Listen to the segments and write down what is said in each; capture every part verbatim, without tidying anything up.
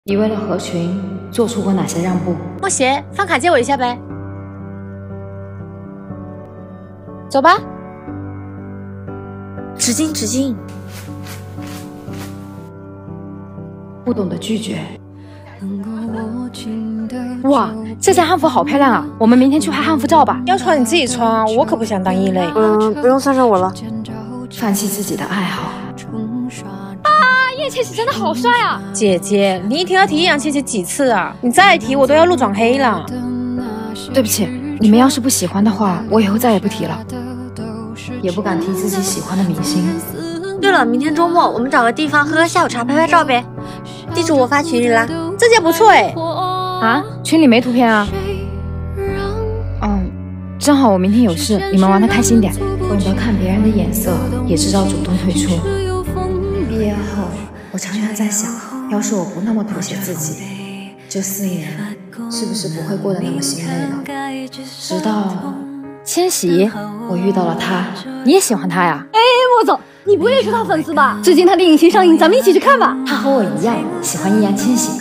你为了合群做出过哪些让步？ 莫邪，放卡借我一下呗。走吧。 纸巾，纸巾。 不懂得拒绝。 哇，这件汉服好漂亮啊！我们明天去拍汉服照吧。 要穿你自己穿啊，我可不想当异类。 嗯，不用算上我了。 放弃自己的爱好。 叶千玺真的好帅啊！ 姐姐，你一天要提易烊千玺几次啊？你再提我都要路转黑了。 对不起，你们要是不喜欢的话，我以后再也不提了，也不敢提自己喜欢的明星。 对了，明天周末我们找个地方喝喝下午茶，拍拍照呗。地址我发群里啦。 这件不错哎。 啊，群里没图片啊？ 嗯，正好我明天有事，你们玩得开心点。懂得看别人的眼色，也知道主动退出。毕业后，我常常在想，要是我不那么妥协自己，这四年是不是不会过得那么心累了？直到千玺， 我遇到了他。 你也喜欢他呀？ 哎，莫总，你不会是他粉丝吧？最近他电影新上映，咱们一起去看吧。 他和我一样喜欢易烊千玺。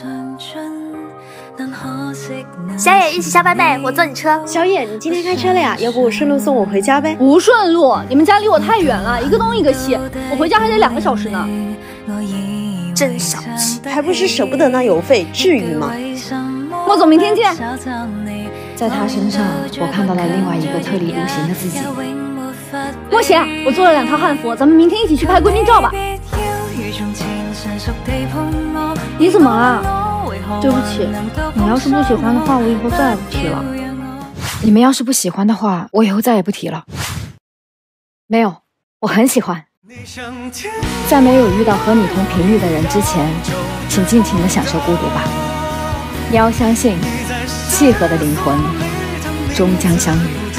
小野，一起下班呗，我坐你车。 小野，你今天开车了呀？要不顺路送我回家呗？ 不顺路，你们家离我太远了，一个东一个西，我回家还得两个小时呢。 真小气， 还不是舍不得那油费，至于吗？ 莫总，明天见。 在他身上，我看到了另外一个特立独行的自己。 莫邪，我做了两套汉服，咱们明天一起去拍闺蜜照吧。你怎么了？对不起，你要是不喜欢的话，我以后再也不提了。 你们要是不喜欢的话，我以后再也不提了。 没有，我很喜欢。 在没有遇到和你同频率的人之前，请尽情的享受孤独吧。你要相信，契合的灵魂终将相遇。